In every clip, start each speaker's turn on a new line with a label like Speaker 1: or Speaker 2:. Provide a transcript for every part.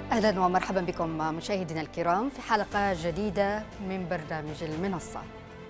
Speaker 1: أهلا ومرحبا بكم مشاهدينا الكرام في حلقة جديدة من برنامج المنصة.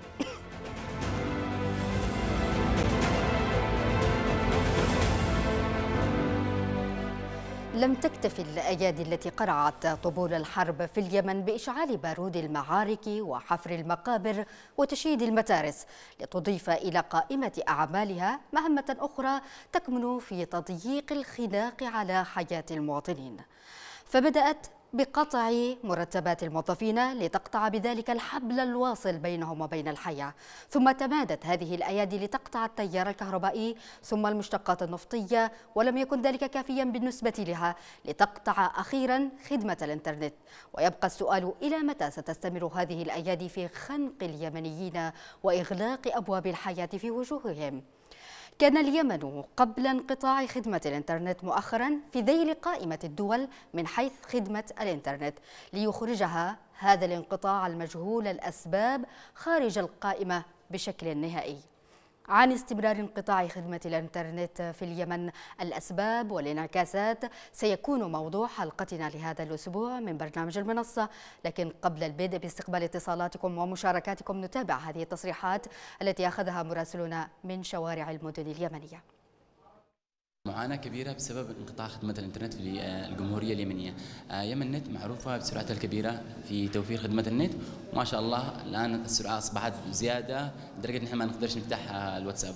Speaker 1: لم تكتف الأيادي التي قرعت طبول الحرب في اليمن بإشعال بارود المعارك وحفر المقابر وتشييد المتارس لتضيف إلى قائمة أعمالها مهمة أخرى تكمن في تضييق الخناق على حياة المواطنين، فبدأت بقطع مرتبات الموظفين لتقطع بذلك الحبل الواصل بينهم وبين الحياة، ثم تمادت هذه الأيادي لتقطع التيار الكهربائي ثم المشتقات النفطية، ولم يكن ذلك كافيا بالنسبة لها لتقطع أخيرا خدمة الإنترنت. ويبقى السؤال: إلى متى ستستمر هذه الأيادي في خنق اليمنيين وإغلاق أبواب الحياة في وجوههم؟ كان اليمن قبل انقطاع خدمة الإنترنت مؤخرا في ذيل قائمة الدول من حيث خدمة الإنترنت، ليخرجها هذا الانقطاع المجهول الأسباب خارج القائمة بشكل نهائي. عن استمرار انقطاع خدمة الإنترنت في اليمن، الأسباب والانعكاسات، سيكون موضوع حلقتنا لهذا الأسبوع من برنامج المنصة. لكن قبل البدء باستقبال اتصالاتكم ومشاركاتكم، نتابع هذه التصريحات التي أخذها مراسلنا من شوارع المدن اليمنية.
Speaker 2: معاناة كبيرة بسبب انقطاع خدمة الإنترنت في الجمهورية اليمنية. يمن نت معروفة بسرعتها الكبيرة في توفير خدمة النت، وما شاء الله الآن السرعة أصبحت زيادة لدرجة إن إحنا ما نقدرش نفتح الواتساب.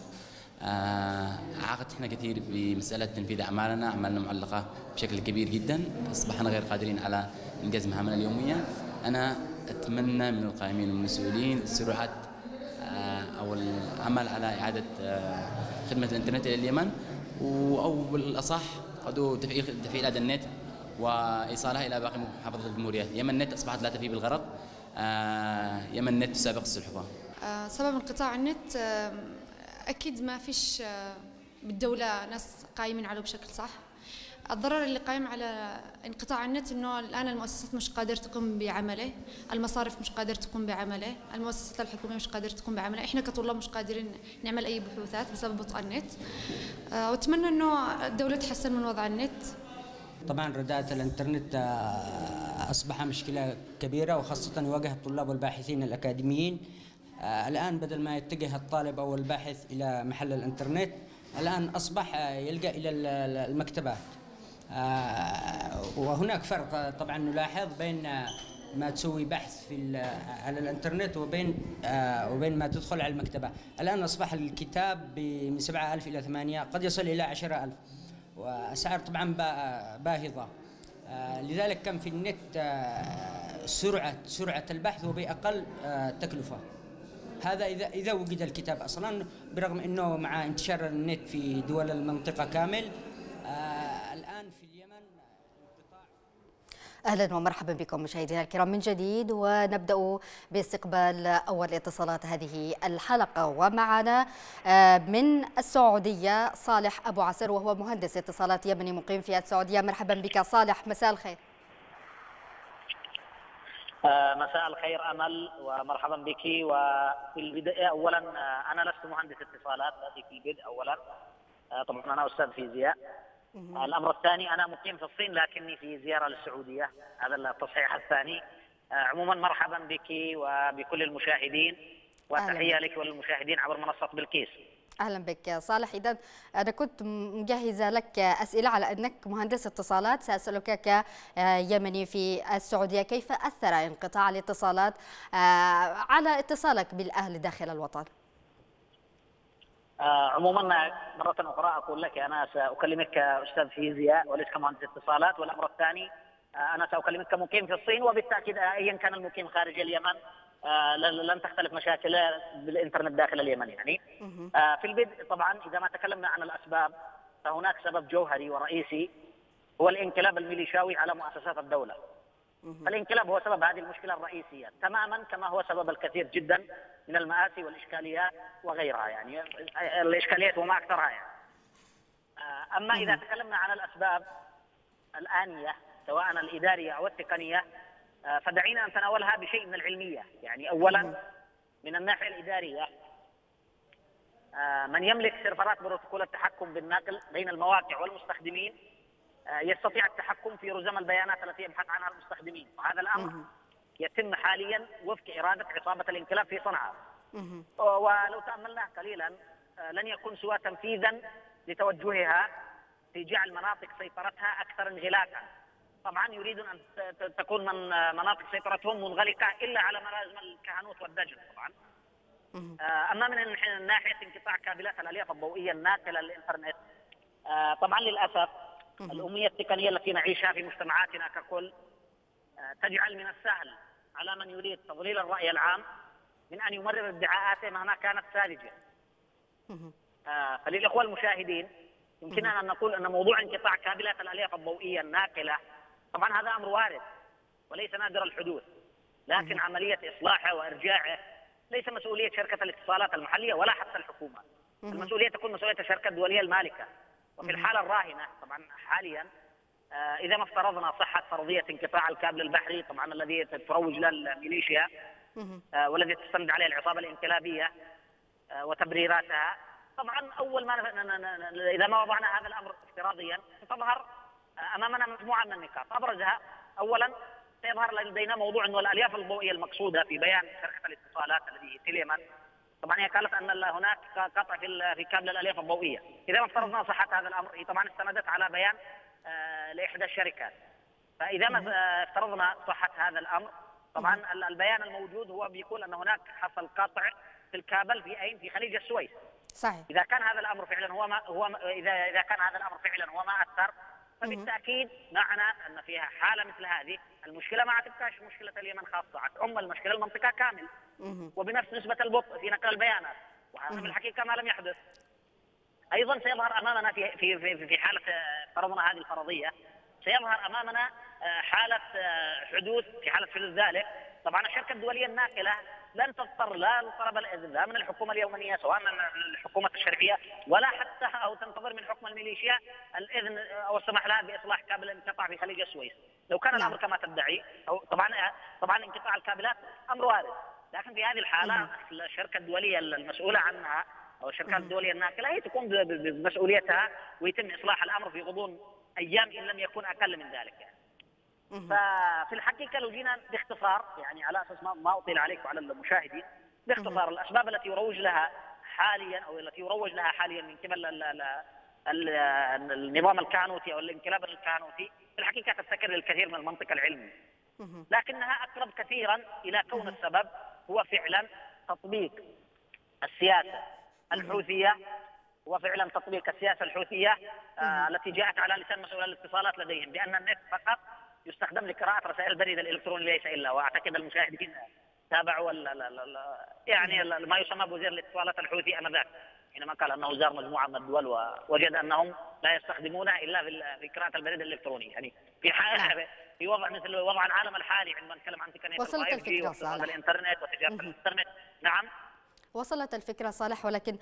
Speaker 2: عاقت إحنا كثير بمسألة تنفيذ أعمالنا معلقة بشكل كبير جدا، أصبحنا غير قادرين على إنجاز مهامنا اليومية. أنا أتمنى من القائمين والمسؤولين السرعة أو العمل على إعادة خدمة الإنترنت إلى اليمن، أو بالأصح قد تفعيل هذا النت وإيصالها إلى باقي محافظات الجمهورية. يمن نت أصبحت لا تفي بالغرض، يمن نت تسابق السلحفاة.
Speaker 3: سبب انقطاع النت أكيد ما فيش بالدولة ناس قايمين عليه بشكل صح. الضرر اللي قايم على انقطاع النت انه الان المؤسسات مش قادره تقوم بعمله، المصارف مش قادره تقوم بعمله، المؤسسات الحكوميه مش قادره تقوم بعمله، احنا كطلاب مش قادرين نعمل اي بحوثات بسبب بطء النت. واتمنى انه الدوله تحسن من وضع النت.
Speaker 4: طبعا رداءة الانترنت اصبح مشكله كبيره، وخاصه يواجه الطلاب والباحثين الاكاديميين. الان بدل ما يتجه الطالب او الباحث الى محل الانترنت، الان اصبح يلجا الى المكتبات. وهناك فرق طبعا نلاحظ بين ما تسوي بحث على الانترنت وبين ما تدخل على المكتبة. الآن أصبح الكتاب من 7,000 إلى 8، قد يصل إلى 10,000، وأسعار طبعا باهظة. لذلك كان في النت سرعة البحث وبأقل تكلفة. هذا إذا وجد الكتاب أصلا، برغم أنه مع انتشار النت في دول المنطقة كامل الآن في اليمن انقطاع.
Speaker 1: أهلا ومرحبا بكم مشاهدينا الكرام من جديد، ونبدأ باستقبال أول اتصالات هذه الحلقة. ومعنا من السعودية صالح أبو عسر، وهو مهندس اتصالات يمني مقيم في السعودية. مرحبا بك صالح، مساء الخير.
Speaker 5: مساء الخير أمل، ومرحبا بك. وفي البداية أولا أنا لست مهندس اتصالات، هذه في البدء أولا. طبعا أنا أستاذ فيزياء. الأمر الثاني أنا مقيم في الصين لكني في زيارة للسعودية، هذا التصحيح الثاني. عموما مرحبا بك وبكل المشاهدين، وتحية لك وللمشاهدين عبر منصة بلقيس.
Speaker 1: أهلا بك صالح. إذا أنا كنت مجهزة لك أسئلة على أنك مهندس اتصالات، سأسألك كيمني في السعودية: كيف أثر انقطاع الاتصالات على اتصالك بالأهل داخل الوطن؟
Speaker 5: عموما مرة أخرى أقول لك أنا سأكلمك كأستاذ فيزياء وليس كمهندس اتصالات. والأمر الثاني أنا سأكلمك كمقيم في الصين، وبالتأكيد أيا كان المقيم خارج اليمن لن تختلف مشاكل بالإنترنت داخل اليمن. يعني في البدء طبعا إذا ما تكلمنا عن الأسباب، فهناك سبب جوهري ورئيسي هو الانقلاب الميليشياوي على مؤسسات الدولة. فالانقلاب هو سبب هذه المشكلة الرئيسية تماما، كما هو سبب الكثير جدا من المآسي والإشكاليات وغيرها، يعني الإشكاليات وما أكثرها يعني. أما إذا تكلمنا عن الأسباب الآنية سواء الإدارية أو التقنية، فدعينا نتناولها بشيء من العلمية. يعني أولا من الناحية الإدارية، من يملك سيرفرات بروتوكول التحكم بالنقل بين المواقع والمستخدمين يستطيع التحكم في رزم البيانات التي يبحث عنها المستخدمين، وهذا الأمر يتم حاليا وفق إرادة عصابة الانقلاب في صنعاء. ولو تأملنا قليلا لن يكون سوى تنفيذا لتوجهها في جعل مناطق سيطرتها أكثر انغلاقا. طبعا يريدون أن تكون من مناطق سيطرتهم منغلقة إلا على ملازم الكهنوت والدجل طبعا. أما من ناحية انقطاع كابلات الألياف الضوئية الناقلة للإنترنت، طبعا للأسف الأمية التقنية التي نعيشها في مجتمعاتنا ككل تجعل من السهل على من يريد تضليل الرأي العام من أن يمرر ادعاءاته مهما كانت ساذجة. فللإخوة المشاهدين يمكننا أن نقول أن موضوع انقطاع كابلات الألياف الضوئية الناقلة طبعا هذا أمر وارد وليس نادر الحدوث، لكن عملية إصلاحه وإرجاعه ليس مسؤولية شركة الاتصالات المحلية ولا حتى الحكومة. المسؤولية تكون مسؤولية الشركة الدولية المالكة. وفي الحالة الراهنة طبعا حاليا إذا ما افترضنا صحة فرضية انقطاع الكابل البحري طبعا الذي تروج له الميليشيا والذي تستند عليه العصابة الانقلابية وتبريراتها، طبعا أول ما إذا ما وضعنا هذا الأمر افتراضيا تظهر أمامنا مجموعة من النقاط. أبرزها أولا سيظهر لدينا موضوع أن الألياف الضوئية المقصودة في بيان شركة الاتصالات الذي تيليمان طبعا هي قالت أن هناك قطع في كابل الألياف الضوئية. إذا ما افترضنا صحة هذا الأمر هي طبعا استندت على بيان لإحدى الشركات. فإذا ما افترضنا صحة هذا الأمر طبعا البيان الموجود هو بيقول أن هناك حصل قطع في الكابل في خليج السويس.
Speaker 1: صحيح.
Speaker 5: إذا كان هذا الأمر فعلا إذا كان هذا الأمر فعلا هو ما أثر، فبالتأكيد معنى أن فيها حالة مثل هذه المشكلة ما تبقاش مشكلة اليمن خاصة، تعم المشكلة المنطقة كامل وبنفس نسبة البطء في نقل البيانات، وهذا في الحقيقة ما لم يحدث. أيضا سيظهر أمامنا في حالة فرضنا هذه الفرضية سيظهر أمامنا حالة حدوث في حالة حدوث ذلك طبعا الشركة الدولية الناقلة لن تضطر لا لطلب الإذن لا من الحكومة اليومنية سواء من الحكومة الشرقية ولا حتى أو تنتظر من حكم الميليشيا الإذن أو السماح لها بإصلاح كابل انقطع في خليج السويس. لو كان الأمر كما تدعي أو طبعا انقطاع الكابلات أمر وارد، لكن في هذه الحالة الشركة الدولية المسؤولة عنها أو الشركات الدولية الناقلة هي تقوم بمسؤوليتها ويتم إصلاح الأمر في غضون أيام إن لم يكن أقل من ذلك يعني. ففي الحقيقة لو جينا باختصار يعني على أساس ما أطيل عليك وعلى المشاهدين باختصار الأسباب التي يروج لها حاليا أو التي يروج لها حاليا من قبل النظام الكهنوتي أو الانقلاب الكهنوتي في الحقيقة تفتكر للكثير من المنطق العلمي، لكنها أقرب كثيرا إلى كون السبب هو فعلا تطبيق السياسة الحوثية وفعلا تطبيق السياسة الحوثية التي جاءت على لسان مسؤول الاتصالات لديهم بأن النت فقط يستخدم لقراءة رسائل البريد الإلكتروني ليس إلا. وأعتقد المشاهدين تابعوا يعني ما يسمى بوزير الاتصالات الحوثي آنذاك حينما قال أنه زار مجموعة من الدول ووجد أنهم لا يستخدمونها إلا في قراءة البريد الإلكتروني. يعني في وضع مثل وضع العالم الحالي عندما نتكلم عن تقنية
Speaker 1: وصلت الفكرة صالح.
Speaker 5: الإنترنت وتجارة الإنترنت. نعم
Speaker 1: وصلت الفكرة صالح، ولكن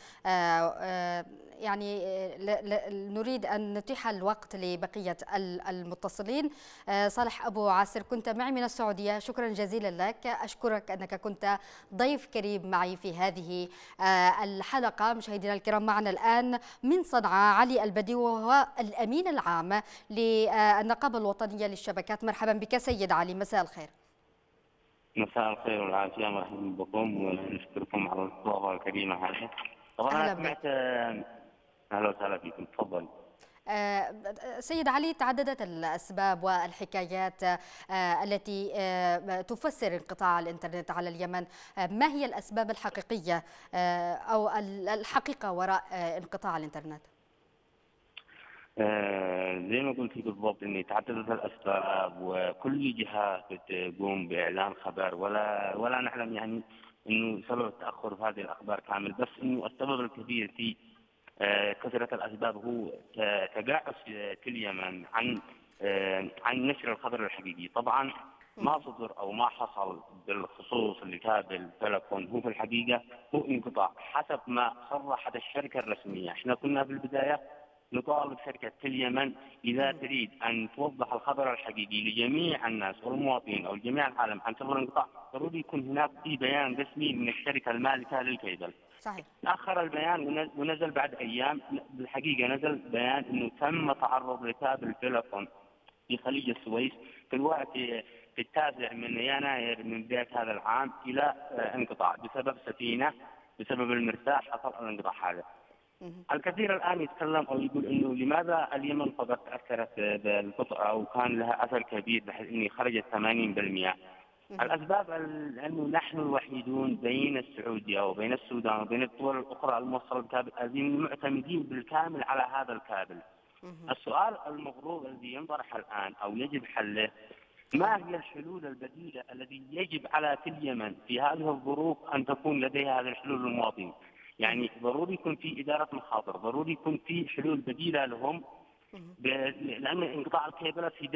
Speaker 1: يعني نريد أن نتيح الوقت لبقية المتصلين. صالح أبو عاسر كنت معي من السعودية، شكرا جزيلا لك. أشكرك أنك كنت ضيف كريم معي في هذه الحلقة. مشاهدينا الكرام معنا الآن من صنعاء علي البدي وهو الأمين العام للنقابة الوطنية للشبكات. مرحبا بك سيد علي، مساء الخير.
Speaker 6: مساء الخير والعافية، مرحبا بكم ونشكركم على الاستضافة الكريمة هذه. طبعا
Speaker 1: أهلا
Speaker 6: سمعت أهلا وسهلا فيكم، تفضل.
Speaker 1: سيد علي، تعددت الأسباب والحكايات التي تفسر انقطاع الإنترنت على اليمن. ما هي الأسباب الحقيقية أو الحقيقة وراء انقطاع الإنترنت؟
Speaker 6: زي ما قلت بالضبط اني تعددت الاسباب وكل جهه بتقوم باعلان خبر ولا نعلم يعني انه سبب التاخر في هذه الاخبار كامل، بس انه السبب الكبير في كثره الاسباب هو تجاعس اليمن عن نشر الخبر الحقيقي. طبعا ما صدر او ما حصل بالخصوص لكابل تلفون هو في الحقيقه هو انقطاع حسب ما صرحت الشركه الرسميه. احنا كنا في البدايه نطالب شركة اليمن إذا تريد أن توضح الخبر الحقيقي لجميع الناس والمواطنين أو جميع العالم عن سبب الانقطاع، ضروري يكون هناك في بيان رسمي من الشركة المالكة للكيبل.
Speaker 1: صحيح.
Speaker 6: تأخر البيان ونزل بعد أيام، بالحقيقة نزل بيان أنه تم تعرض لكابل تلفون في خليج السويس في الوقت في 9 يناير من بداية هذا العام إلى انقطاع بسبب سفينة، بسبب المرساح حصل الانقطاع هذا. الكثير الآن يتكلم أو يقول إنه لماذا اليمن فقط تأثرت بالقطع أو كان لها أثر كبير بحيث إنه خرجت 80%. الأسباب أنه نحن الوحيدون بين السعودية وبين السودان وبين الدول الأخرى الموصلة بالكابل الذين معتمدين بالكامل على هذا الكابل. السؤال المغروض الذي ينطرح الآن أو يجب حله، ما هي الحلول البديلة التي يجب على كل يمن في هذه الظروف أن تكون لديها هذه الحلول للمواطنين؟ يعني ضروري يكون في إدارة مخاطر، ضروري يكون في حلول بديلة لهم، لأن انقطاع الكيبلات هي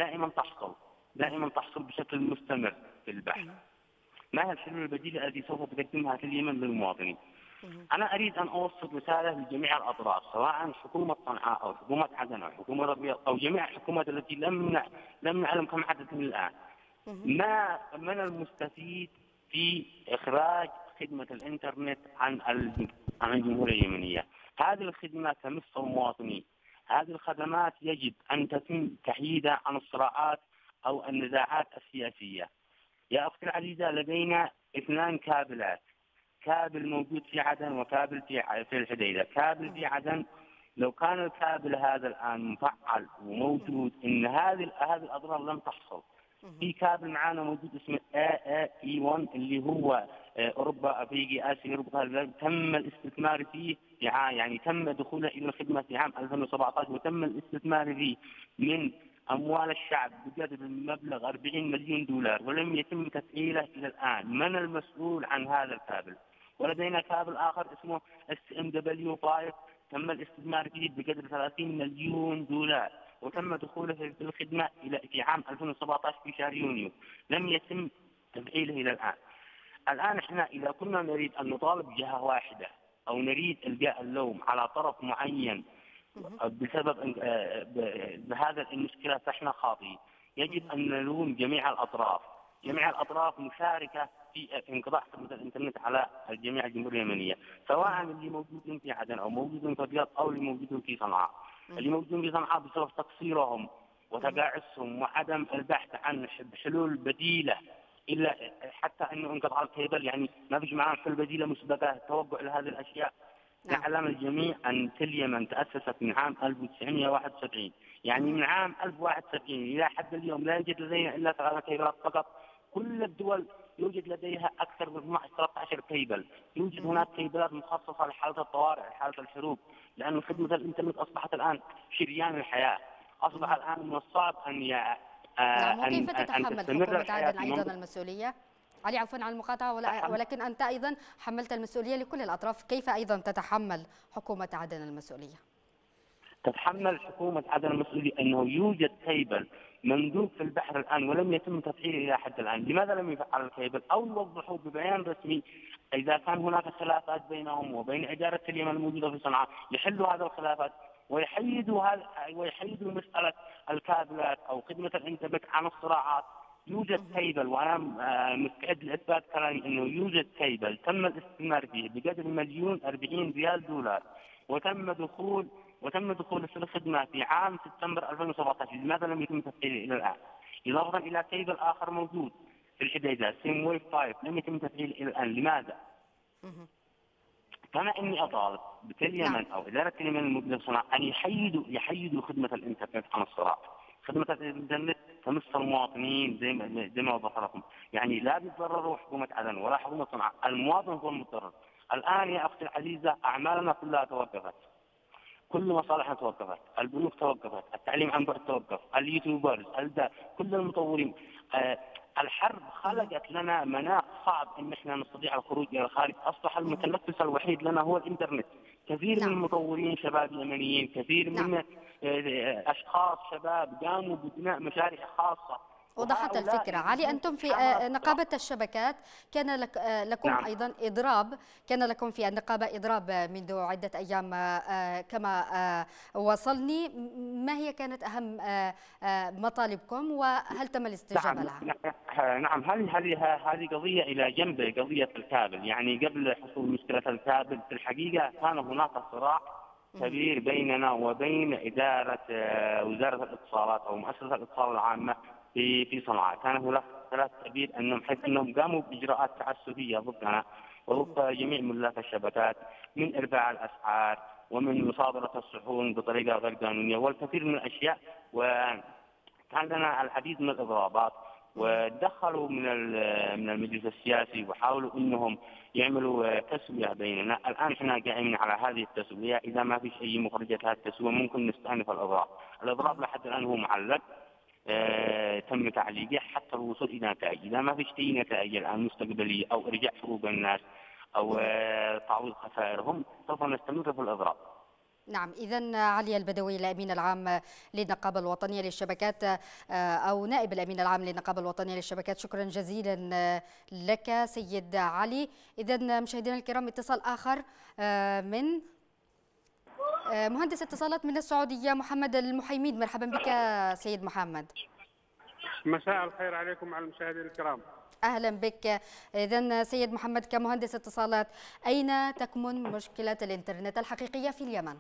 Speaker 6: دائما تحصل بشكل مستمر في البحث. ما هي الحلول البديلة التي سوف تقدمها كل يمن للمواطنين؟ أنا أريد أن أوصل رسالة لجميع الأطراف، سواء حكومة صنعاء أو حكومة عدن أو حكومة الرياض أو جميع الحكومات التي لم نعلم كم عددهم الآن. ما من المستفيد في إخراج خدمة الإنترنت عن الجمهورية اليمنية؟ هذه الخدمة تمس المواطنين، هذه الخدمات يجب أن تتم تحييدها عن الصراعات أو النزاعات السياسية. يا أختي العزيزة، لدينا 2 كابلات، كابل موجود في عدن وكابل في الحديدة. كابل في عدن لو كان الكابل هذا الآن مفعل وموجود إن هذه الأضرار لم تحصل. في كابل معانا موجود اسمه AAE1 اللي هو أوروبا أفريقيا آسيا أوروبا، تم الاستثمار فيه يعني تم دخوله إلى الخدمة في عام 2017 وتم الاستثمار فيه من أموال الشعب بقدر المبلغ 40 مليون دولار ولم يتم تفعيله إلى الآن. من المسؤول عن هذا الكابل؟ ولدينا كابل آخر اسمه SMW5 تم الاستثمار فيه بقدر 30 مليون دولار وتم دخوله في الخدمة في عام 2017 في شهر يونيو، لم يتم تفعيله إلى الآن. الآن احنا إذا كنا نريد أن نطالب جهة واحدة أو نريد إلقاء اللوم على طرف معين بسبب بهذا المشكلة فاحنا خاطئين. يجب أن نلوم جميع الأطراف. جميع الأطراف مشاركة في انقطاع خدمة الإنترنت على جميع الجمهورية اليمنية، سواء اللي موجودين في عدن أو موجودين في الرياض أو اللي موجودين في صنعاء. اللي موجودين في صنعاء بسبب تقصيرهم وتقاعسهم وعدم البحث عن حلول بديلة، إلا حتى أنه انقطاع الكيبل يعني ما فيش معاه حلول بديلة مسبقة توقع لهذه الأشياء. نعلم الجميع أن اليمن تأسست من عام 1971، يعني من عام 1071 إلى حد اليوم لا يوجد لدينا إلا 3 كيبلات فقط. كل الدول يوجد لديها أكثر من 13 كيبل. يوجد هناك كيبلات مخصصة لحالة الطوارئ، حالة الحروب، لأن خدمة الإنترنت أصبحت الآن شريان الحياة. أصبح الآن من الصعب
Speaker 1: كيف تتحمل حكومة عدن أيضا المسؤولية؟ علي عفوا عن المقاطعة، ولكن أنت أيضا حملت المسؤولية لكل الأطراف، كيف أيضا تتحمل حكومة عدن المسؤولية؟
Speaker 6: تتحمل حكومة عدن المسؤولية أنه يوجد كيبل مندوب في البحر الآن ولم يتم تفعيله إلى حد الآن. لماذا لم يفعل الكيبل أو يوضحوا ببيان رسمي إذا كان هناك خلافات بينهم وبين إدارة اليمن الموجودة في صنعاء يحلوا هذه الخلافات ويحيدوا مسألة الكابلات أو خدمة الإنترنت عن الصراعات. يوجد كيبل وأنا مستعد لإثبات كلامي أنه يوجد كيبل تم الاستثمار فيه بقدر 1,040 ريال دولار وتم دخول الخدمة في عام سبتمبر 2017. لماذا لم يتم تفعيله إلى الآن؟ إضافة إلى كيبل آخر موجود في الحديدة سيم ويف 5 لم يتم تفعيله إلى الآن. لماذا؟ كما إني أطالب بكل يمن أو إدارة اليمن الموجودة في صنعاء أن يحيدوا خدمة الإنترنت عن الصراع. خدمة الإنترنت تمس المواطنين زي ما وضح لكم، يعني لا بيتضرروا حكومة عدن ولا حكومة صنعاء، المواطن هو المتضرر. الآن يا أختي العزيزة أعمالنا كلها توقفت، كل مصالحنا توقفت، البنوك توقفت، التعليم عن بعد توقف، اليوتيوبرز، كل المطورين. الحرب خلقت لنا مناخ صعب ان احنا نستطيع الخروج الى الخارج. اصبح المتنفس الوحيد لنا هو الانترنت. كثير من المطورين شباب يمنيين، كثير من اشخاص شباب قاموا ببناء مشاريع خاصه
Speaker 1: وضحت الفكرة. علي، أنتم في نقابة الشبكات كان لكم
Speaker 6: نعم.
Speaker 1: أيضا إضراب، كان لكم في النقابة إضراب منذ عدة أيام كما وصلني. ما هي كانت أهم مطالبكم وهل تم الاستجابة لها؟
Speaker 6: نعم، هذه قضية إلى جنب قضية الكابل. يعني قبل حصول مشكلة الكابل في الحقيقة كان هناك صراع كبير بيننا وبين إدارة وزارة الاتصالات أو مؤسسة الاتصال العامة في صنعاء. كان هناك خلاف كبير حيث أنهم قاموا بإجراءات تعسفية ضدنا وضد جميع ملاك الشبكات، من إرفاع الأسعار ومن مصادرة الصحون بطريقة غير قانونية والكثير من الأشياء. وكان لنا العديد من الإضرابات، ودخلوا من المجلس السياسي وحاولوا انهم يعملوا تسويه بيننا. الان احنا قائمين على هذه التسويه، اذا ما فيش اي مخرجات هذه التسويه ممكن نستأنف الاضراب لحد الان هو معلق. تم تعليقه حتى الوصول الى نتائج. اذا ما فيش اي نتائج الان مستقبليه او ارجاع حقوق الناس او تعويض خسائرهم، سوف نستمر في الاضراب.
Speaker 1: نعم، إذن علي البدوي الأمين العام للنقابة الوطنية للشبكات أو نائب الأمين العام للنقابة الوطنية للشبكات، شكرا جزيلا لك سيد علي. إذن مشاهدينا الكرام، اتصال آخر من مهندس اتصالات من السعودية محمد المحيميد. مرحبا بك سيد محمد.
Speaker 7: مساء الخير عليكم على المشاهدين الكرام.
Speaker 1: أهلا بك. إذن سيد محمد، كمهندس اتصالات، أين تكمن مشكلة الإنترنت الحقيقية في اليمن؟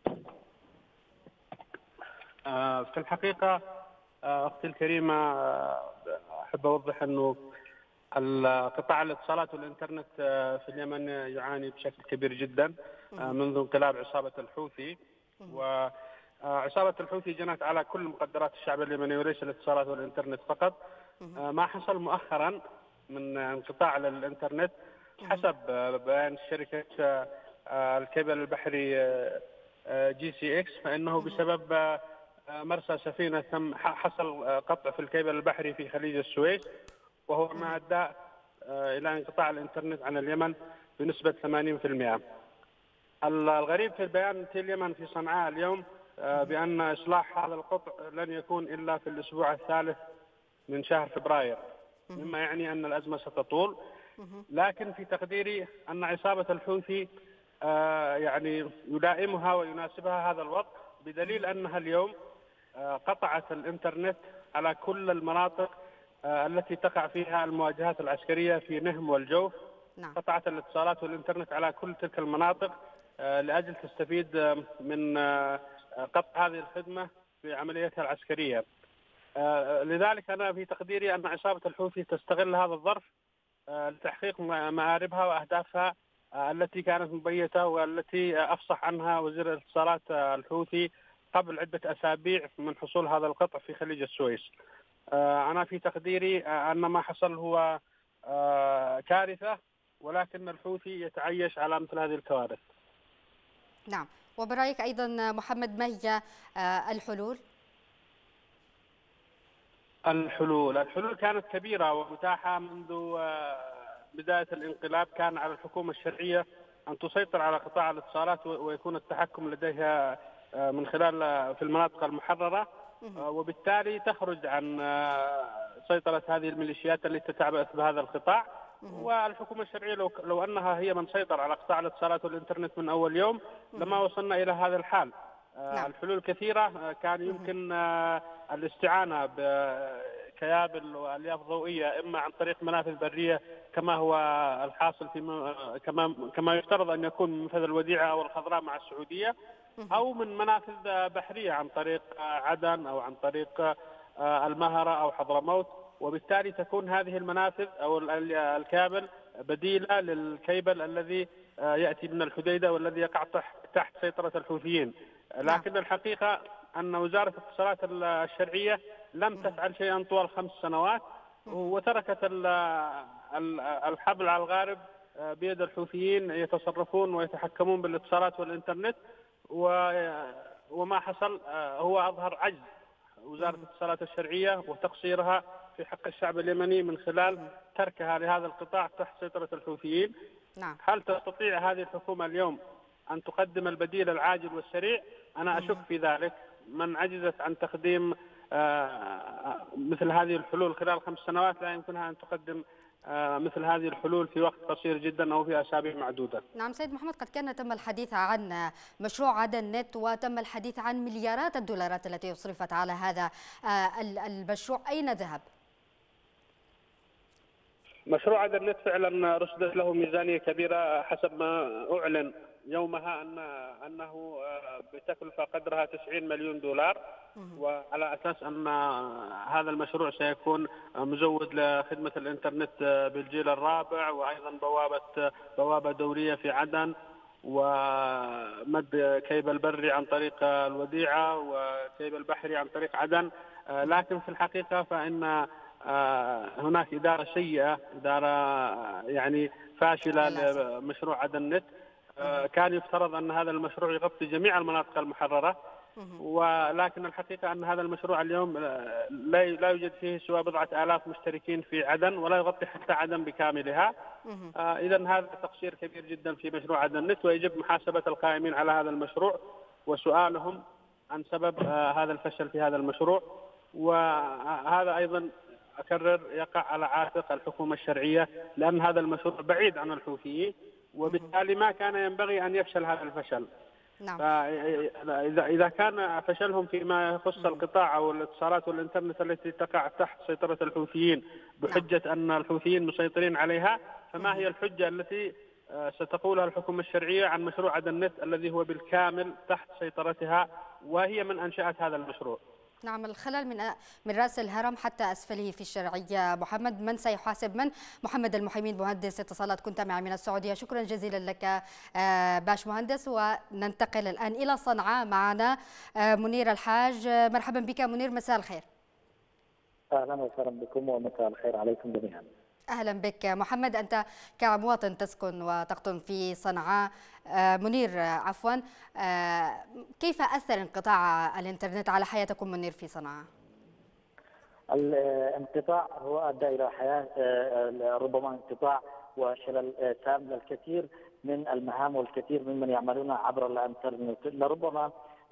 Speaker 7: في الحقيقة أختي الكريمة، أحب أوضح أنه قطاع الاتصالات والإنترنت في اليمن يعاني بشكل كبير جدا منذ انقلاب عصابة الحوثي. وعصابة الحوثي جنت على كل مقدرات الشعب اليمني وليس الاتصالات والإنترنت فقط. ما حصل مؤخرا من انقطاع للإنترنت حسب بيان شركة الكيبل البحري GCX، فإنه بسبب مرسى سفينة حصل قطع في الكيبل البحري في خليج السويس، وهو ما أدى إلى انقطاع الإنترنت عن اليمن بنسبة 80%. الغريب في البيان في اليمن في صنعاء اليوم بأن إصلاح هذا القطع لن يكون إلا في الأسبوع الثالث من شهر فبراير، مما يعني أن الأزمة ستطول. لكن في تقديري أن عصابة الحوثي يعني يلائمها ويناسبها هذا الوضع، بدليل أنها اليوم قطعت الإنترنت على كل المناطق التي تقع فيها المواجهات العسكرية في نهم والجوف. قطعت الاتصالات والإنترنت على كل تلك المناطق لأجل تستفيد من قطع هذه الخدمة في عملياتها العسكرية. لذلك أنا في تقديري أن عصابة الحوثي تستغل هذا الظرف لتحقيق مآربها وأهدافها التي كانت مبيتة والتي أفصح عنها وزير الاتصالات الحوثي قبل عدة أسابيع من حصول هذا القطع في خليج السويس. أنا في تقديري أن ما حصل هو كارثة، ولكن الحوثي يتعيش على مثل هذه الكوارث.
Speaker 1: نعم، وبرأيك أيضا محمد، ما هي الحلول؟
Speaker 7: الحلول كانت كبيرة ومتاحة منذ بداية الانقلاب. كان على الحكومة الشرعية أن تسيطر على قطاع الاتصالات ويكون التحكم لديها من خلال في المناطق المحررة، وبالتالي تخرج عن سيطرة هذه الميليشيات التي تتعبث بهذا القطاع. والحكومة الشرعية لو أنها هي من سيطر على قطاع الاتصالات والإنترنت من أول يوم لما وصلنا إلى هذا الحال. الحلول كثيرة. كان يمكن الاستعانة بكيابل والياف ضوئية، إما عن طريق منافذ برية كما هو الحاصل في كما يفترض أن يكون منفذ الوديعة أو الخضراء مع السعودية، أو من منافذ بحرية عن طريق عدن أو عن طريق المهرة أو حضرموت. وبالتالي تكون هذه المنافذ أو الكابل بديلة للكيبل الذي يأتي من الحديدة والذي يقع تحت سيطرة الحوثيين. لكن الحقيقة أن وزارة الاتصالات الشرعية لم تفعل شيئا طوال 5 سنوات، وتركت الحبل على الغارب بيد الحوثيين يتصرفون ويتحكمون بالاتصالات والإنترنت. وما حصل هو أظهر عجز وزارة الاتصالات الشرعية وتقصيرها في حق الشعب اليمني من خلال تركها لهذا القطاع تحت سيطرة الحوثيين. هل تستطيع هذه الحكومة اليوم أن تقدم البديل العاجل والسريع؟ أنا أشك في ذلك. من عجزت عن تقديم مثل هذه الحلول خلال 5 سنوات لا يمكنها أن تقدم مثل هذه الحلول في وقت قصير جدا أو في أسابيع معدودة.
Speaker 1: نعم سيد محمد، قد كان تم الحديث عن مشروع عدن نت وتم الحديث عن مليارات الدولارات التي أصرفت على هذا المشروع، أين ذهب؟
Speaker 7: مشروع عدن نت فعلا رصدت له ميزانية كبيرة حسب ما أعلن يومها أنه بتكلفة قدرها 90 مليون دولار، وعلى أساس أن هذا المشروع سيكون مزود لخدمة الإنترنت بالجيل الرابع، وأيضا بوابة دورية في عدن، ومد كيبل بري عن طريق الوديعة وكيبل بحري عن طريق عدن. لكن في الحقيقة فإن هناك إدارة سيئة، إدارة يعني فاشلة لمشروع عدن نت. كان يفترض أن هذا المشروع يغطي جميع المناطق المحررة، ولكن الحقيقة أن هذا المشروع اليوم لا يوجد فيه سوى 4,000 مشتركين في عدن، ولا يغطي حتى عدن بكاملها. إذن هذا تقصير كبير جدا في مشروع عدن نت، ويجب محاسبة القائمين على هذا المشروع وسؤالهم عن سبب هذا الفشل في هذا المشروع. وهذا أيضا أكرر يقع على عاتق الحكومة الشرعية، لأن هذا المشروع بعيد عن الحوثيين، وبالتالي ما كان ينبغي أن يفشل هذا الفشل.
Speaker 1: نعم.
Speaker 7: إذا كان فشلهم فيما يخص القطاع أو الاتصالات والإنترنت التي تقع تحت سيطرة الحوثيين بحجة أن الحوثيين مسيطرين عليها، فما هي الحجة التي ستقولها الحكومة الشرعية عن مشروع عدن نت الذي هو بالكامل تحت سيطرتها، وهي من أنشأت هذا المشروع؟
Speaker 1: نعم، الخلل من رأس الهرم حتى أسفله في الشرعية. محمد، من سيحاسب من؟ محمد المحيمين، مهندس اتصالات، كنت معي من السعودية. شكرا جزيلا لك باش مهندس. وننتقل الآن إلى صنعاء، معنا منير الحاج. مرحبا بك منير، مساء الخير.
Speaker 8: أهلا وسهلا بكم ومساء الخير عليكم جميعا.
Speaker 1: أهلا بك محمد، أنت كمواطن تسكن وتقطن في صنعاء. منير عفوا، كيف أثر انقطاع الإنترنت على حياتكم منير في صنعاء؟
Speaker 8: الانقطاع هو أدى إلى حياة ربما انقطاع وشلل تام للكثير من المهام والكثير ممن يعملون عبر الإنترنت. لربما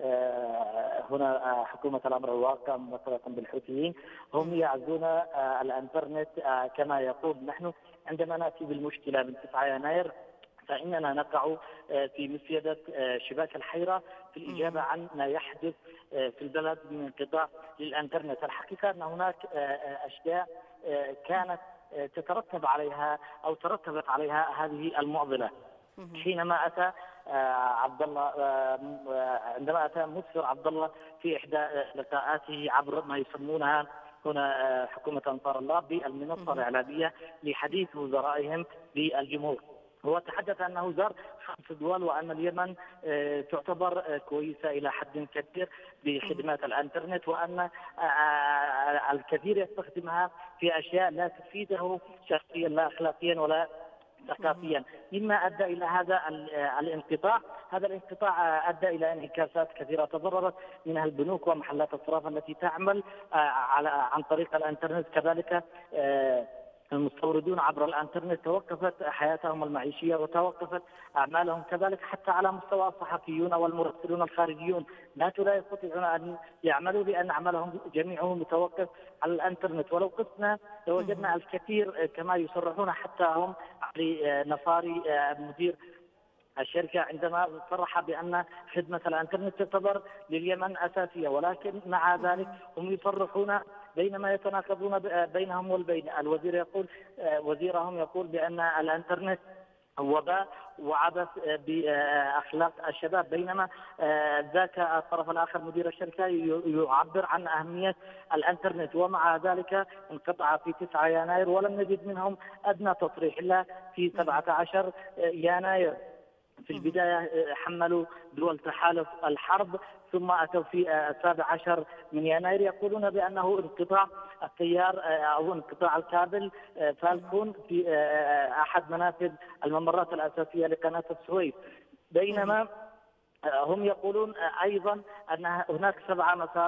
Speaker 8: هنا حكومة الأمر الواقع ممثلة بالحوثيين هم يعزون الإنترنت كما يقول نحن عندما نأتي بالمشكلة من 9 يناير فإننا نقع في مسيدة شباك الحيرة في الإجابة عن ما يحدث في البلد من انقطاع للإنترنت. الحقيقة أن هناك أشياء كانت تترتب عليها أو ترتبت عليها هذه المعضلة. حينما أتى عبد الله عندما أتى مسفر عبد الله في إحدى لقاءاته عبر ما يسمونها هنا حكومة أنصار الله بالمنصة الإعلامية لحديث وزرائهم للجمهور، هو تحدث أنه زار 5 دول وأن اليمن تعتبر كويسة إلى حد كبير بخدمات الإنترنت، وأن الكثير يستخدمها في أشياء لا تفيده شخصيا لا أخلاقيا ولا ثقافيا، مما ادى الى هذا الانقطاع. هذا الانقطاع ادى الى انعكاسات كثيره تضررت منها البنوك ومحلات الصرافه التي تعمل عن طريق الانترنت، كذلك المستوردون عبر الانترنت توقفت حياتهم المعيشيه وتوقفت اعمالهم، كذلك حتى على مستوى الصحفيون والمراسلون الخارجيون لا يستطيعون ان يعملوا لان عملهم جميعه متوقف على الانترنت. ولو قسنا لوجدنا الكثير كما يصرحون، حتى هم علي نصاري مدير الشركة عندما صرح بأن خدمة الانترنت تعتبر لليمن أساسية، ولكن مع ذلك هم يصرحون بينما يتناقضون بينهم والبين. الوزير يقول وزيرهم يقول بأن الانترنت وباء وعبث بأخلاق الشباب، بينما ذاك الطرف الآخر مدير الشركة يعبر عن أهمية الانترنت، ومع ذلك انقطع في 9 يناير ولم نجد منهم أدنى تصريح إلا في 17 يناير. في البداية حملوا دول تحالف الحرب، ثم أتوا في 17 من يناير يقولون بأنه انقطاع التيار أو انقطاع الكابل فالكون في أحد منافذ الممرات الأساسية لقناة السويس، بينما هم يقولون أيضا أن هناك 7 مسارات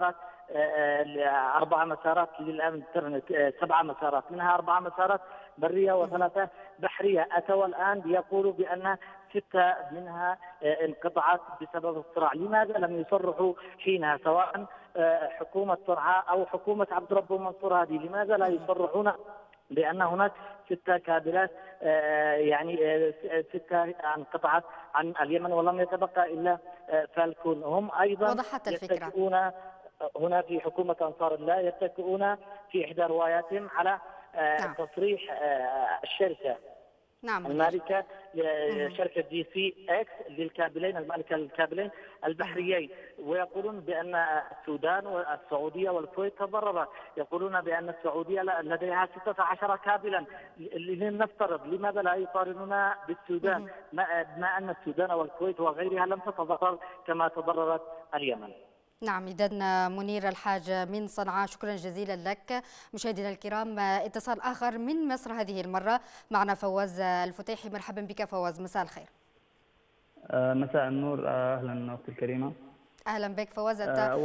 Speaker 8: 4 مسارات للإنترنت، 7 مسارات، منها 4 مسارات برية و3 بحرية. أتوا الآن يقولوا بأن 6 منها انقطعت بسبب الصراع. لماذا لم يصرحوا حينها، سواء حكومة صنعاء أو حكومة عبد ربه منصور هذه، لماذا لا يصرحون بأن هناك 6 كابلات يعني 6 انقطعت عن اليمن ولم يتبقى إلا فالكون؟ هم أيضا
Speaker 1: وضحت الفكرة.
Speaker 8: يتكئون هنا في حكومة أنصار الله، يتكئون في إحدى رواياتهم على تصريح الشركة المالكة شركة GCX للكابلين، المالكة للكابلين البحريين، ويقولون بأن السودان والسعودية والكويت تضررا. يقولون بأن السعودية لديها 16 كابلا. لنفترض لماذا لا يقارنون بالسودان، ما أن السودان والكويت وغيرها لم تتضرر كما تضررت اليمن.
Speaker 1: نعم، إذن منير الحاج من صنعاء، شكرا جزيلا لك. مشاهدينا الكرام، اتصال آخر من مصر هذه المرة، معنا فواز الفتيحي. مرحبا بك فواز، مساء الخير.
Speaker 9: مساء النور، أهلا أختي الكريمة.
Speaker 1: أهلا بك فواز.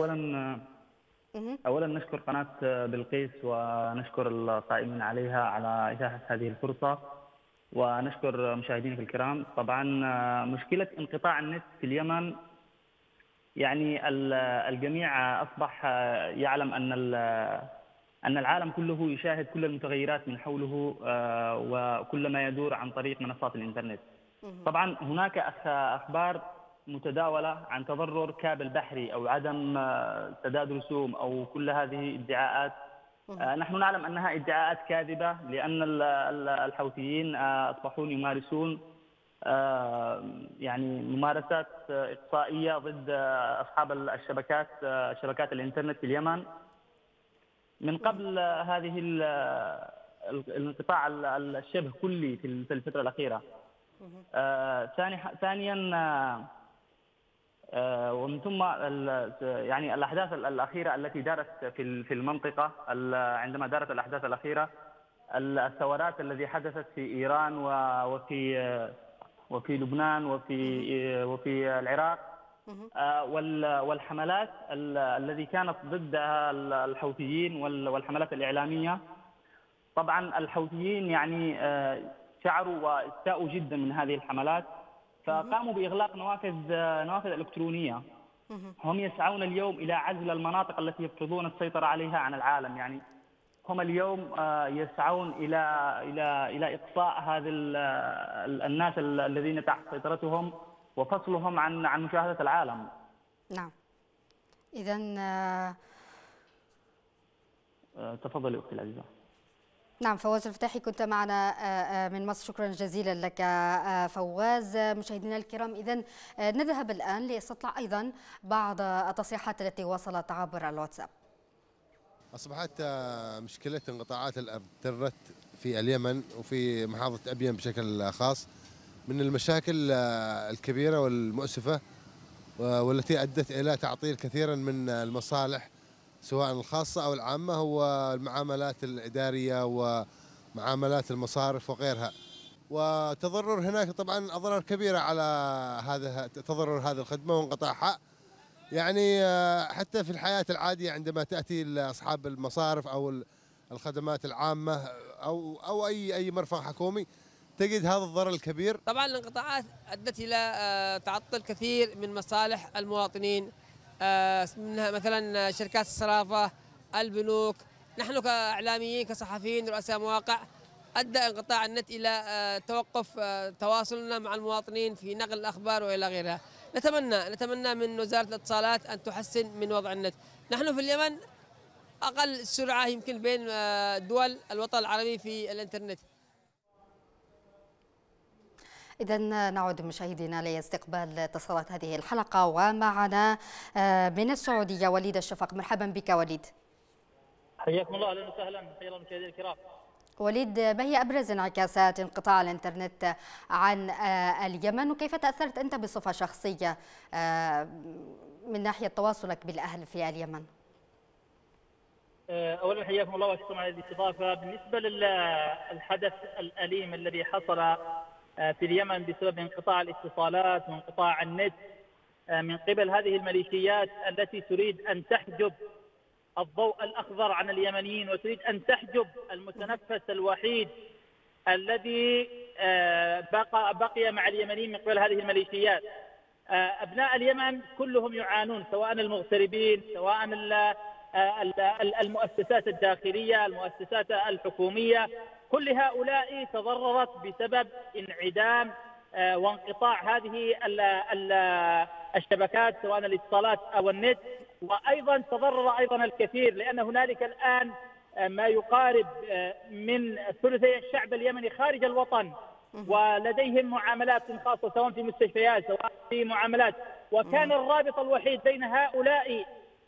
Speaker 9: أولا نشكر قناة بلقيس ونشكر القائمين عليها على إتاحة هذه الفرصة، ونشكر مشاهدينك الكرام. طبعا مشكلة انقطاع النت في اليمن، يعني الجميع أصبح يعلم أن العالم كله يشاهد كل المتغيرات من حوله وكل ما يدور عن طريق منصات الإنترنت. طبعا هناك أخبار متداولة عن تضرر كابل بحري أو عدم سداد رسوم أو كل هذه ادعاءات. نحن نعلم أنها ادعاءات كاذبة، لأن الحوثيين أصبحون يمارسون يعني ممارسات إقصائية ضد أصحاب شبكات الإنترنت في اليمن من قبل هذه الانقطاع الشبه كلي في الفترة الأخيرة. ثانيا ومن ثم يعني الأحداث الأخيرة التي دارت في المنطقة، عندما دارت الأحداث الأخيرة، الثورات التي حدثت في إيران وفي لبنان وفي العراق، والحملات التي كانت ضد الحوثيين والحملات الإعلامية. طبعا الحوثيين يعني شعروا واستاءوا جدا من هذه الحملات، فقاموا بإغلاق نوافذ إلكترونية. هم يسعون اليوم إلى عزل المناطق التي يفرضون السيطرة عليها عن العالم. يعني هم اليوم يسعون إلى إقصاء هذه الناس الذين تحت سيطرتهم وفصلهم عن مشاهدة العالم.
Speaker 1: نعم. إذن
Speaker 9: تفضلي أختي العزيزة.
Speaker 1: نعم، فواز الفتاحي كنت معنا من مصر، شكرا جزيلا لك فواز. مشاهدينا الكرام، إذن نذهب الآن لاستطلاع أيضا بعض التصريحات التي وصلت عبر الواتساب.
Speaker 10: أصبحت مشكلة انقطاعات الإنترنت في اليمن وفي محافظة أبين بشكل خاص من المشاكل الكبيرة والمؤسفة، والتي أدت إلى تعطيل كثيرا من المصالح سواء الخاصة أو العامة، والمعاملات الإدارية ومعاملات المصارف وغيرها. وتضرر هناك طبعا أضرار كبيرة على تضرر هذه الخدمة وانقطاعها. يعني حتى في الحياة العادية عندما تأتي أصحاب المصارف أو الخدمات العامة أو أي مرفق حكومي تجد هذا الضرر الكبير.
Speaker 11: طبعا الانقطاعات أدت إلى تعطل كثير من مصالح المواطنين، منها مثلا شركات الصرافة، البنوك. نحن كإعلاميين كصحفيين رؤساء مواقع أدى انقطاع النت إلى توقف تواصلنا مع المواطنين في نقل الأخبار وإلى غيرها. نتمنى من وزارة الاتصالات أن تحسن من وضع النت. نحن في اليمن أقل السرعة يمكن بين دول الوطن العربي في الإنترنت.
Speaker 1: إذن نعود مشاهدينا لاستقبال اتصالات هذه الحلقة، ومعنا من السعودية وليد الشفق. مرحبا بك وليد.
Speaker 12: حياكم الله، اهلا وسهلا، حيا المشاهدين الكرام.
Speaker 1: وليد، ما هي أبرز انعكاسات انقطاع الإنترنت عن اليمن، وكيف تأثرت أنت بصفة شخصية من ناحية تواصلك بالأهل في اليمن؟
Speaker 12: أولا حياكم الله وشكرا على الاستضافة. بالنسبة للحدث الأليم الذي حصل في اليمن بسبب انقطاع الاتصالات وانقطاع النت من قبل هذه الميليشيات التي تريد أن تحجب الضوء الأخضر عن اليمنيين وتريد أن تحجب المتنفس الوحيد الذي بقي مع اليمنيين من قبل هذه الميليشيات. أبناء اليمن كلهم يعانون، سواء المغتربين، سواء المؤسسات الداخلية، المؤسسات الحكومية، كل هؤلاء تضررت بسبب انعدام وانقطاع هذه الشبكات سواء الاتصالات أو النت. وأيضا تضرر أيضا الكثير، لأن هنالك الآن ما يقارب من ثلثي الشعب اليمني خارج الوطن، ولديهم معاملات خاصة سواء في مستشفيات سواء في معاملات، وكان الرابط الوحيد بين هؤلاء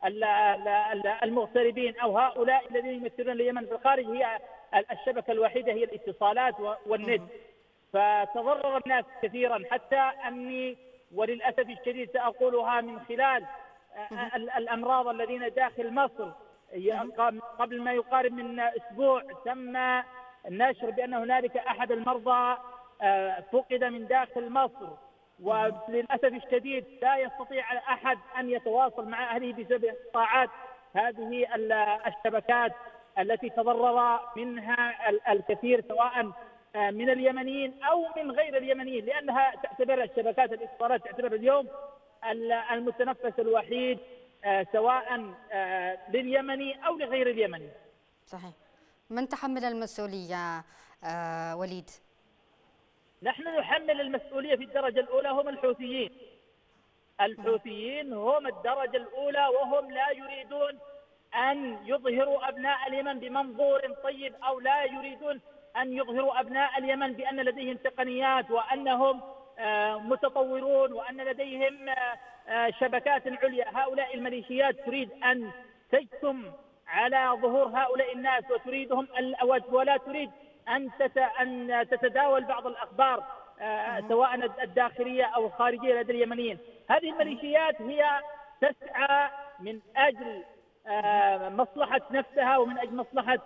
Speaker 12: المغتربين أو هؤلاء الذين يمثلون اليمن في الخارج هي الشبكة الوحيدة، هي الاتصالات والنت. فتضرر الناس كثيرا، حتى أني وللأسف الشديد سأقولها من خلال الأمراض الذين داخل مصر. قبل ما يقارب من أسبوع تم نشر بأن هنالك أحد المرضى فقد من داخل مصر، وللأسف الشديد لا يستطيع أحد أن يتواصل مع أهله بسبب انقطاعات هذه الشبكات التي تضرر منها الكثير سواء من اليمنيين أو من غير اليمنيين، لأنها تعتبر الشبكات الاتصالات تعتبر اليوم المتنفس الوحيد سواء لليمني أو لغير اليمني.
Speaker 1: صحيح. من تحمل المسؤولية وليد؟
Speaker 12: نحن نحمل المسؤولية في الدرجة الأولى، هم الحوثيين. الحوثيين هم الدرجة الأولى، وهم لا يريدون أن يظهروا أبناء اليمن بمنظور طيب، أو لا يريدون أن يظهروا أبناء اليمن بأن لديهم تقنيات وأنهم متطورون وأن لديهم شبكات عليا. هؤلاء الميليشيات تريد أن تجثم على ظهور هؤلاء الناس وتريدهم ولا تريد أن تتداول بعض الأخبار سواء الداخلية أو الخارجية لدى اليمنيين. هذه الميليشيات هي تسعى من أجل مصلحة نفسها ومن أجل مصلحة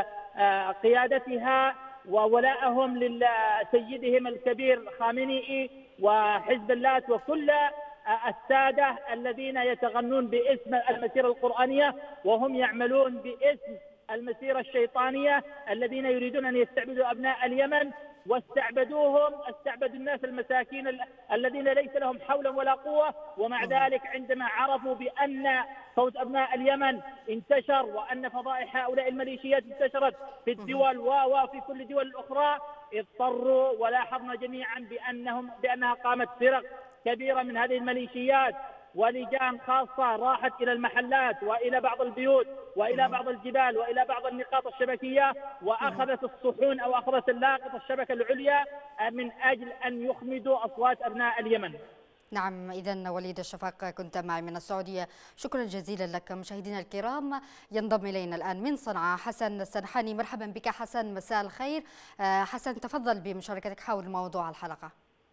Speaker 12: قيادتها وولائهم لسيدهم الكبير خامنئي وحزب الله وكل السادة الذين يتغنون باسم المسيرة القرآنية وهم يعملون باسم المسيرة الشيطانية، الذين يريدون أن يستعبدوا أبناء اليمن، واستعبدوهم، استعبدوا الناس المساكين الذين ليس لهم حول ولا قوة. ومع ذلك عندما عرفوا بأن صوت أبناء اليمن انتشر وأن فضائح هؤلاء الميليشيات انتشرت في الدول وفي كل الدول الأخرى، اضطروا، ولاحظنا جميعا بأنها قامت فرق كبيرة من هذه الميليشيات ولجان خاصة راحت إلى المحلات وإلى بعض البيوت وإلى بعض الجبال وإلى بعض النقاط الشبكية، وأخذت الصحون أو أخذت اللاقط الشبكة العليا من أجل أن يخمدوا أصوات أبناء اليمن.
Speaker 1: نعم، إذن وليد الشفاق كنت معي من السعودية، شكرا جزيلا لك. مشاهدينا الكرام، ينضم إلينا الآن من صنعاء حسن السنحاني. مرحبا بك حسن، مساء الخير. حسن، تفضل بمشاركتك حول موضوع الحلقة.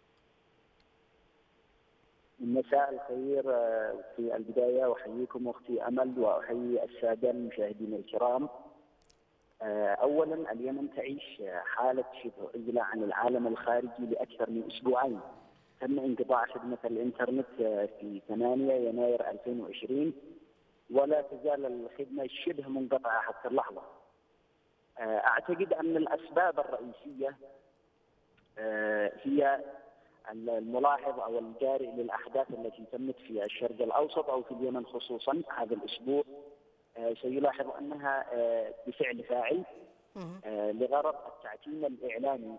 Speaker 13: مساء الخير. في البداية أحييكم أختي أمل وأحيي السادة المشاهدين الكرام. أولا، اليمن تعيش حالة شبه عزلة عن العالم الخارجي لأكثر من أسبوعين. تم انقطاع خدمة الإنترنت في 8 يناير 2020 ولا تزال الخدمة شبه منقطعة حتى اللحظة. أعتقد أن الأسباب الرئيسية هي الملاحظ أو الجارئ للأحداث التي تمت في الشرق الأوسط أو في اليمن خصوصا هذا الأسبوع سيلاحظ أنها بفعل فاعل لغرض التعتيم الإعلامي.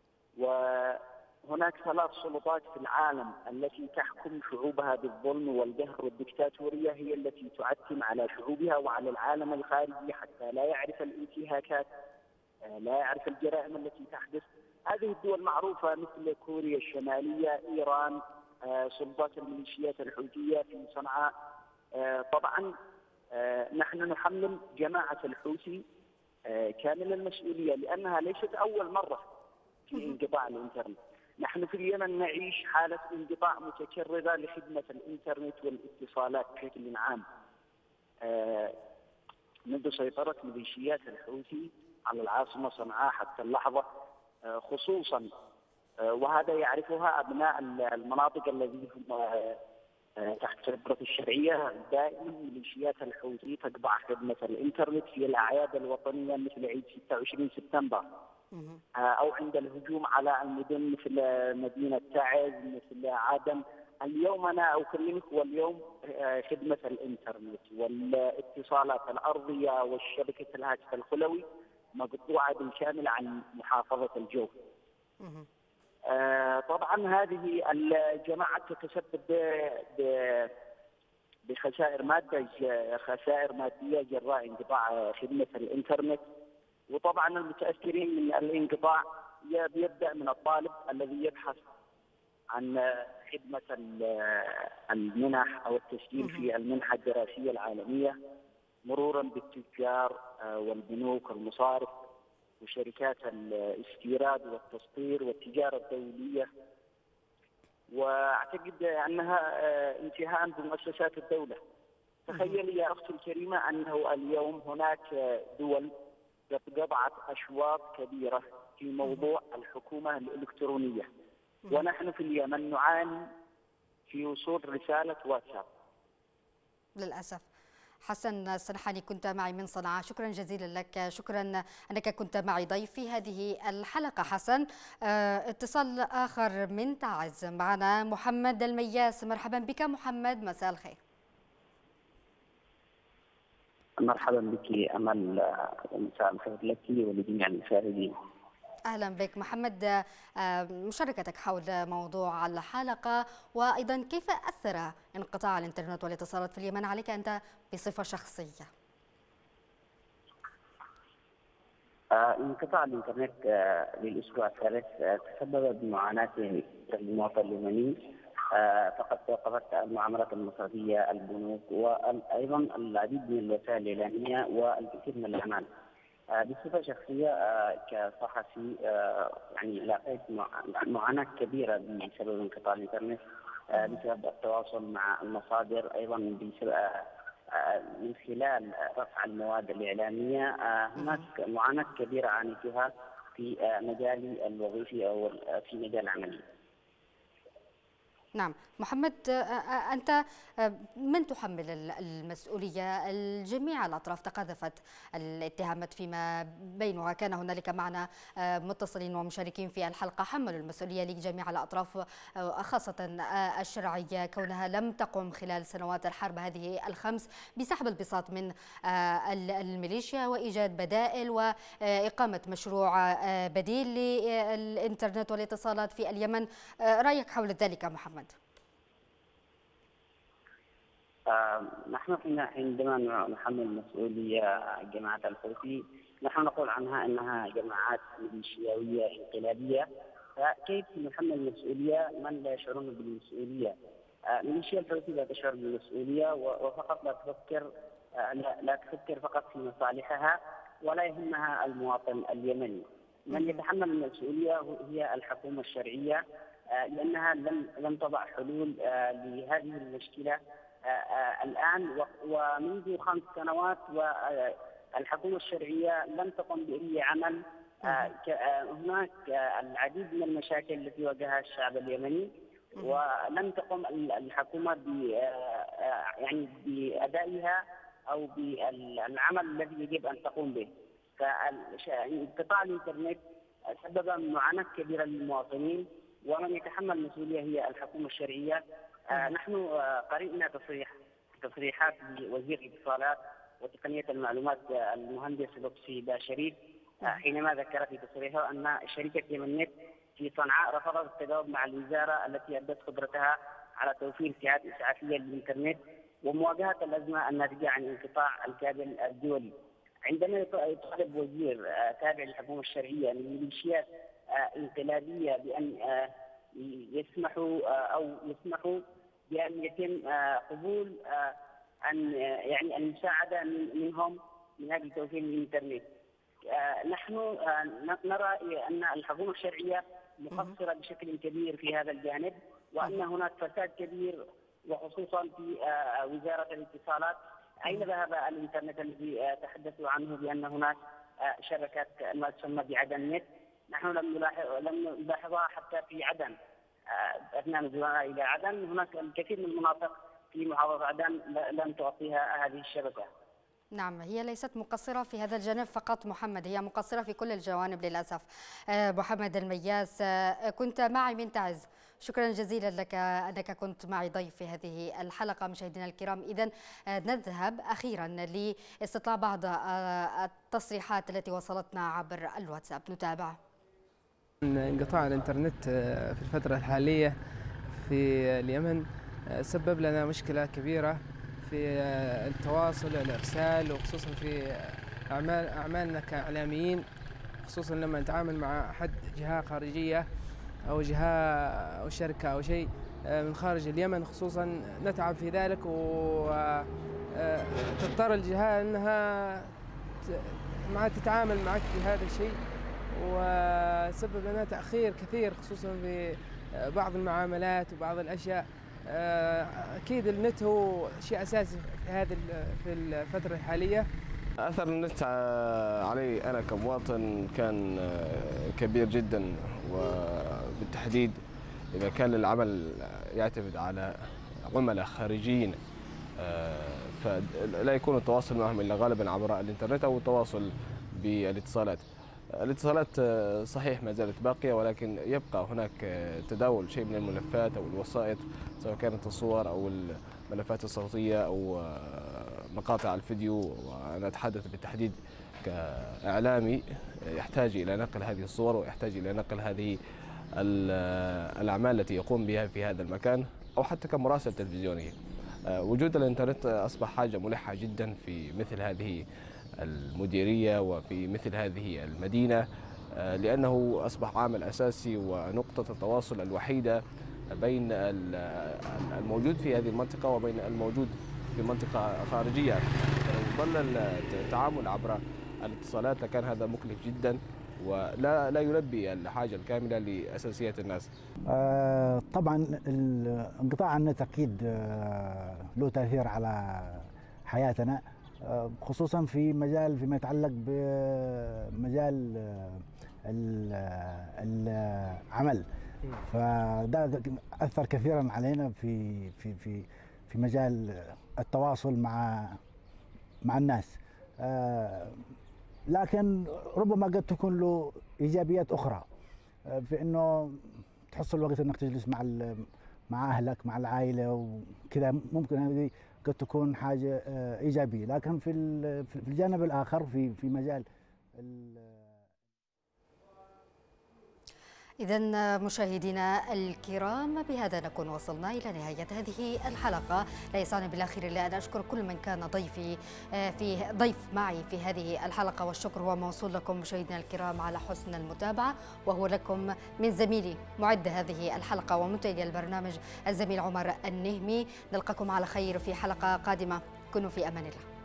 Speaker 13: وهناك 3 سلطات في العالم التي تحكم شعوبها بالظلم والقهر والدكتاتورية، هي التي تعتم على شعوبها وعلى العالم الخارجي حتى لا يعرف الانتهاكات، لا يعرف الجرائم التي تحدث. هذه الدول معروفة مثل كوريا الشمالية، إيران، سلطات الميليشيات الحوثية في صنعاء. طبعا نحن نحمل جماعة الحوثي كامل المسؤولية، لأنها ليست أول مرة في انقطاع الإنترنت. نحن في اليمن نعيش حالة انقطاع متكررة لخدمة الإنترنت والاتصالات بشكل عام منذ سيطرة ميليشيات الحوثي على العاصمة صنعاء حتى اللحظة خصوصا، وهذا يعرفها أبناء المناطق الذين هم تحت سيطرة الشرعية دائما ميليشيات الحوثي تقطع خدمة الإنترنت في الأعياد الوطنية مثل عيد 26 سبتمبر، أو عند الهجوم على المدن مثل مدينة تعز مثل عدن. اليوم أنا أكلمك، واليوم خدمة الإنترنت والاتصالات الأرضية والشبكة الهاتف الخلوي مقطوعة بالكامل عن محافظة الجوف. طبعا هذه الجماعة تتسبب بخسائر مادية جراء انقطاع خدمة الإنترنت. وطبعا المتأثرين من الانقطاع بيبدأ من الطالب الذي يبحث عن خدمة المنح أو التسجيل في المنحة الدراسية العالمية، مرورا بالتجار والبنوك والمصارف وشركات الاستيراد والتصدير والتجارة الدولية، وأعتقد أنها انتهاء بمؤسسات الدولة. تخيلي يا أختي الكريمة أنه اليوم هناك دول قطعت أشواط كبيرة في موضوع الحكومة الإلكترونية، ونحن في اليمن نعاني في وصول رسالة واتساب.
Speaker 1: للأسف. حسن السنحاني كنت معي من صنعاء، شكرا جزيلا لك، شكرا أنك كنت معي ضيف في هذه الحلقة. حسن، اتصال آخر من تعز، معنا محمد المياس. مرحبا بك محمد، مساء الخير.
Speaker 14: مرحبا بك أمل، مساء الخير لك ولجميع المشاهدين.
Speaker 1: أهلا بك محمد، مشاركتك حول موضوع الحلقة، وأيضا كيف أثر انقطاع الإنترنت والاتصالات في اليمن عليك أنت بصفة شخصية؟
Speaker 14: انقطاع الإنترنت للأسبوع الثالث تسبب بمعاناة المواطن اليمني، فقد توقفت المعاملات المصرفية، البنوك، وأيضا العديد من الوسائل الإعلامية والكثير من الأعمال. بصفة شخصية كصحفي يعني لاقيت معاناة كبيرة بسبب انقطاع الإنترنت، بسبب التواصل مع المصادر، أيضا بسبب من خلال رفع المواد الإعلامية. هناك معاناة كبيرة عانيتها في مجالي الوظيفي أو في مجال عملي.
Speaker 1: نعم محمد، أنت من تحمل المسؤولية؟ الجميع الأطراف تقاذفت الاتهامات فيما بينها، كان هنالك معنا متصلين ومشاركين في الحلقة حملوا المسؤولية لجميع الأطراف، خاصة الشرعية، كونها لم تقم خلال سنوات الحرب هذه الخمس بسحب البساط من الميليشيا وإيجاد بدائل وإقامة مشروع بديل للإنترنت والاتصالات في اليمن. رأيك حول ذلك محمد؟
Speaker 14: نحن عندما نحمل مسؤولية جماعة الحوثي نحن نقول عنها أنها جماعات ميليشياوية انقلابية، فكيف نحمل مسؤولية من لا يشعرون بالمسؤولية؟ ميليشيا الحوثي لا تشعر بالمسؤولية وفقط لا تفكر فقط في مصالحها ولا يهمها المواطن اليمني. من يتحمل المسؤولية هي الحكومة الشرعية، لأنها لم تضع حلول لهذه المشكلة الآن ومنذ 5 سنوات، والحكومة الشرعية لم تقم بأي عمل. هناك العديد من المشاكل التي واجهها الشعب اليمني، ولم تقم الحكومة يعني بأدائها أو بالعمل الذي يجب أن تقوم به. فانقطاع الإنترنت سبب معاناة كبيرة للمواطنين، ومن يتحمل المسؤولية هي الحكومة الشرعية. نحن قرأنا تصريحات لوزير الاتصالات وتقنية المعلومات المهندس لطفي باشريف حينما ذكر في تصريحه أن شركة يمنت في صنعاء رفضت التجاوب مع الوزارة التي أبدت قدرتها على توفير ساعات إسعافية للإنترنت ومواجهة الأزمة الناتجة عن انقطاع الكابل الدولي. عندما يطالب وزير تابع للحكومة الشرعية من ميليشيات انقلابية بأن يسمحوا بأن يتم قبول أن المساعدة منهم من أجل توفير الإنترنت، نحن نرى أن الحكومة الشرعية مقصرة بشكل كبير في هذا الجانب، وأن هناك فساد كبير وخصوصا في وزارة الاتصالات. أين ذهب الإنترنت الذي تحدثوا عنه بأن هناك شبكات ما تسمى بعدن نت؟ نحن لم نلاحظها حتى في عدن. اثناء نزولها الى عدن. هناك الكثير من المناطق في محافظه عدن لم تغطيها هذه الشبكه.
Speaker 1: نعم، هي ليست مقصرة في هذا الجانب فقط محمد، هي مقصرة في كل الجوانب للأسف. محمد المياس كنت معي من تعز، شكرا جزيلا لك أنك كنت معي ضيف في هذه الحلقة. مشاهدينا الكرام، إذن نذهب أخيرا لاستطلاع بعض التصريحات التي وصلتنا عبر الواتساب، نتابع.
Speaker 15: انقطاع الإنترنت في الفترة الحالية في اليمن سبب لنا مشكلة كبيرة في التواصل والإرسال، وخصوصا في أعمالنا كإعلاميين، خصوصا لما نتعامل مع أحد جهة خارجية أو جهة أو شركة أو شيء من خارج اليمن، خصوصا نتعب في ذلك، وتضطر الجهة أنها تتعامل معك في هذا الشيء، وسبب لنا تأخير كثير خصوصا في بعض المعاملات وبعض الأشياء. أكيد النت هو شيء أساسي في الفترة الحالية.
Speaker 16: أثر النت علي أنا كمواطن كان كبير جدا، وبالتحديد إذا كان العمل يعتمد على عملاء خارجيين فلا يكون التواصل معهم إلا غالبا عبر الإنترنت أو التواصل بالاتصالات. الاتصالات صحيح ما زالت باقية، ولكن يبقى هناك تداول شيء من الملفات أو الوسائط، سواء كانت الصور أو الملفات الصوتية أو مقاطع الفيديو. وأنا أتحدث بالتحديد كإعلامي يحتاج إلى نقل هذه الصور ويحتاج إلى نقل هذه الأعمال التي يقوم بها في هذا المكان، أو حتى كمراسل تلفزيونية. وجود الإنترنت أصبح حاجة ملحة جدا في مثل هذه المديرية وفي مثل هذه المدينة، لأنه أصبح عامل أساسي ونقطة التواصل الوحيدة بين الموجود في هذه المنطقة وبين الموجود في منطقة خارجية. لو ظل التعامل عبر الاتصالات لكان هذا مكلف جدا ولا يلبي الحاجة الكاملة لأساسيات الناس.
Speaker 17: طبعا انقطاع النت أكيد له تأثير على حياتنا، خصوصا فيما يتعلق بمجال العمل، فده أثر كثيرا علينا في مجال التواصل مع الناس. لكن ربما قد تكون له إيجابيات أخرى، في إنه تحصل الوقت إنك تجلس مع أهلك مع العائلة وكذا، ممكن هذه قد تكون حاجة إيجابية. لكن في الجانب الآخر في مجال
Speaker 1: إذن مشاهدينا الكرام، بهذا نكون وصلنا إلى نهاية هذه الحلقة. لا يسعني بالأخير إلا أن أشكر كل من كان ضيف معي في هذه الحلقة، والشكر هو موصول لكم مشاهدينا الكرام على حسن المتابعة، وهو لكم من زميلي معد هذه الحلقة ومنتج البرنامج الزميل عمر النهمي. نلقاكم على خير في حلقة قادمة، كونوا في أمان الله.